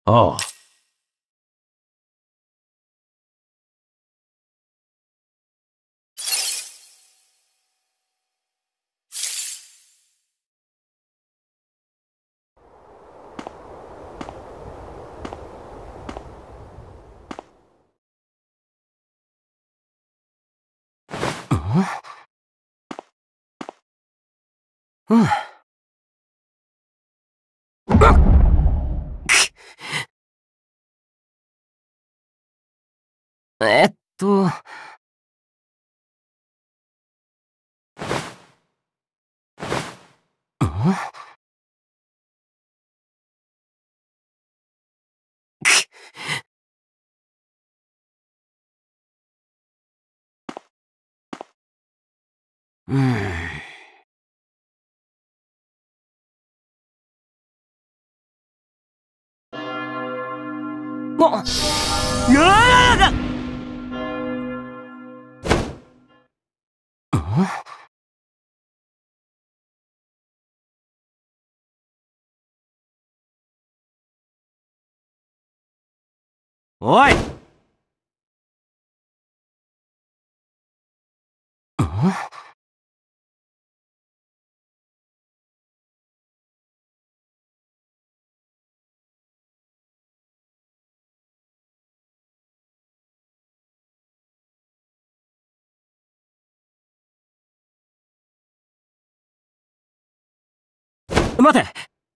ああ。うん。えっと。うん。あっ、うわあ！おい！待て！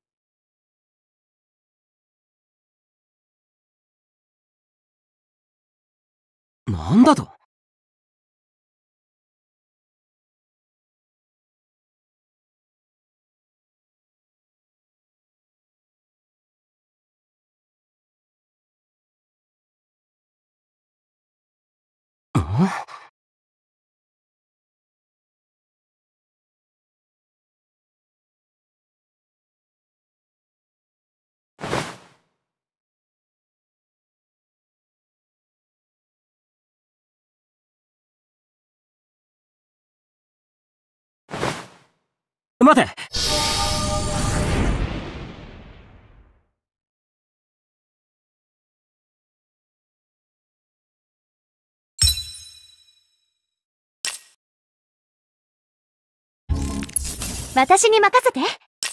なんだと？待て！ 私に任せて。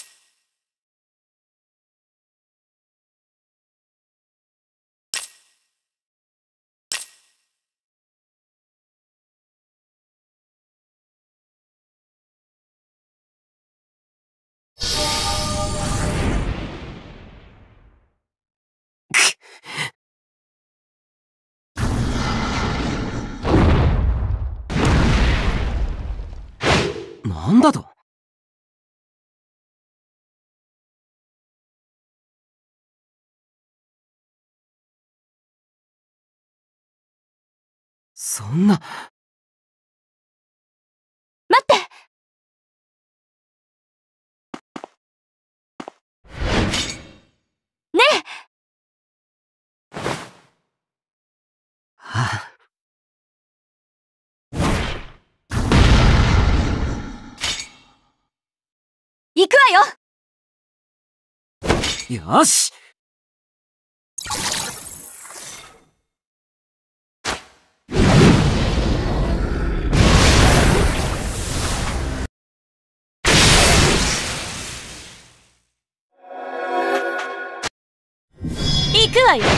なんだと？そんな。 待って！ねえ！ はあ。 行くわよ！ よし！ 行くわよ！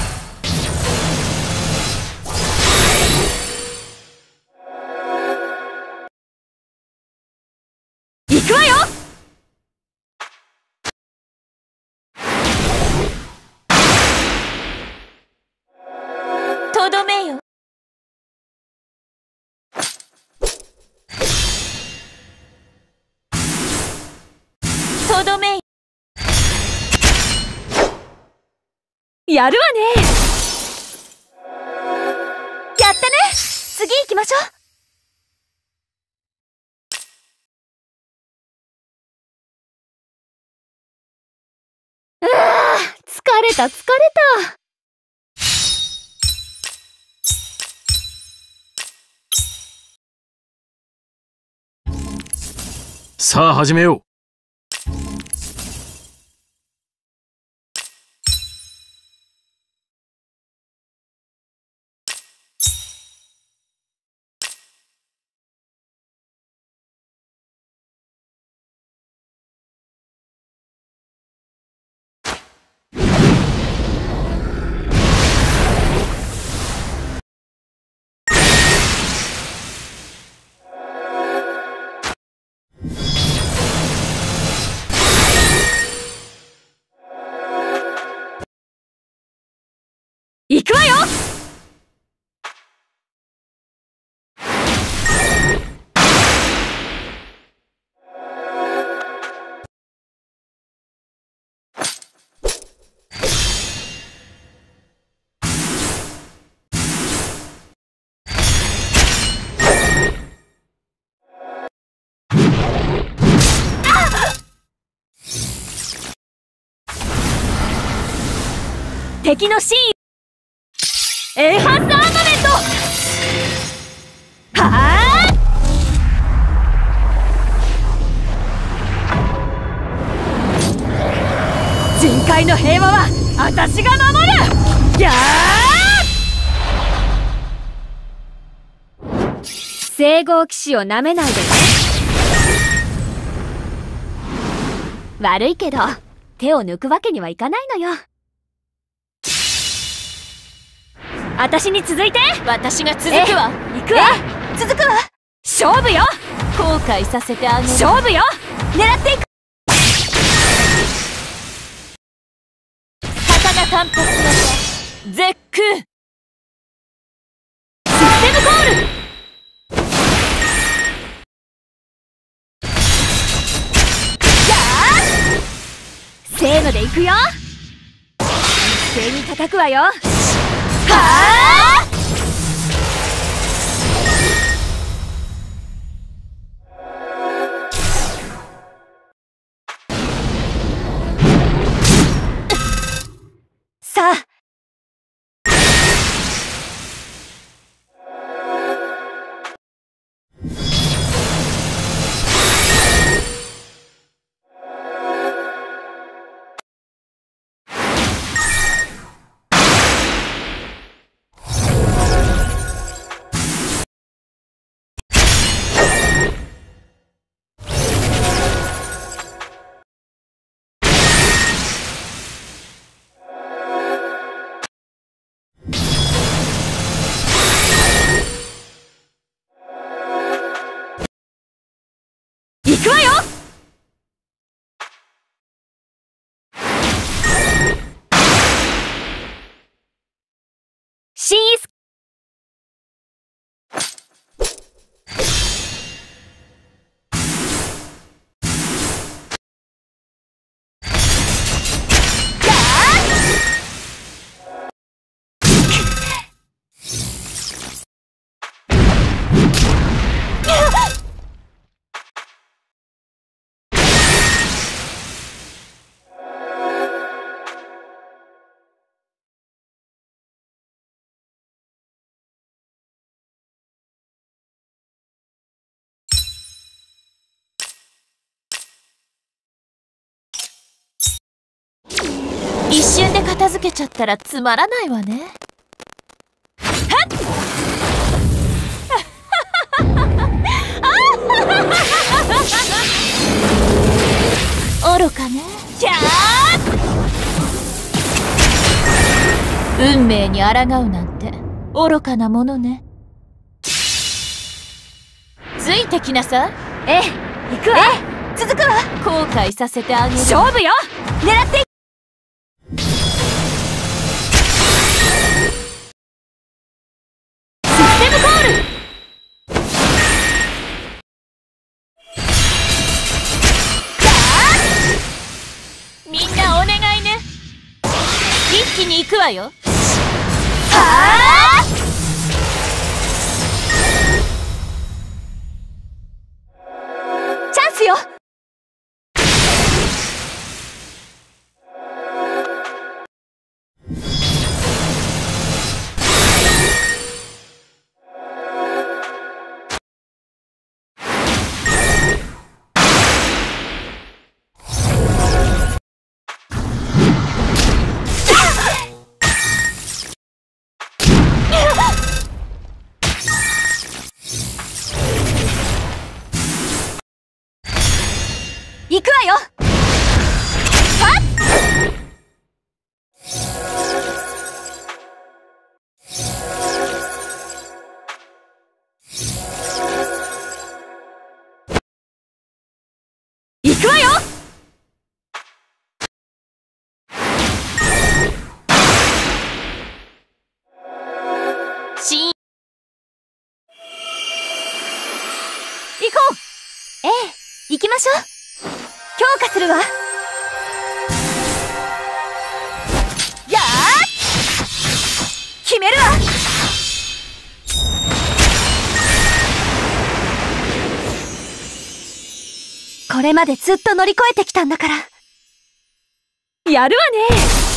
行くわよ！とどめよ。とどめよ。やるわね。やったね。次行きましょう。疲れた疲れた。 さあ始めよう。 行くわよ。敵の真意エンハンスアーマメント。はあ、人界の平和は私が守る。やー、聖号騎士をなめないでね。悪いけど手を抜くわけにはいかないのよ。私に続いて。私が続くわ。行くわ。続くわ。勝負よ。後悔させてあげる。勝負よ。狙っていく。刀単発型絶空。システムコール。やー、せーのでいくよ。一斉に叩くわよ。はあ、さあ、行くわよ。新イス一瞬で片付けちゃったらつまらないわね。愚かね。キャー、運命に抗うなんて愚かなものね。ついてきなさい。ええ、行くわ。続くわ。後悔させてあげる。勝負よ。狙っていく。システムコール。みんなお願いね。一気に行くわよ。はあ、チャンスよ。行くわよ。はっ、行くわよ。 行きましょう。強化するわ。やー！決めるわ。これまでずっと乗り越えてきたんだから。やるわね。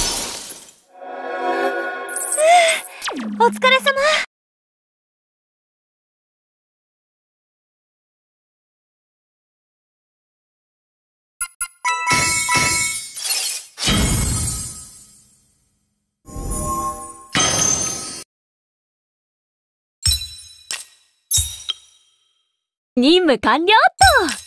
お疲れ様。任務完了っと。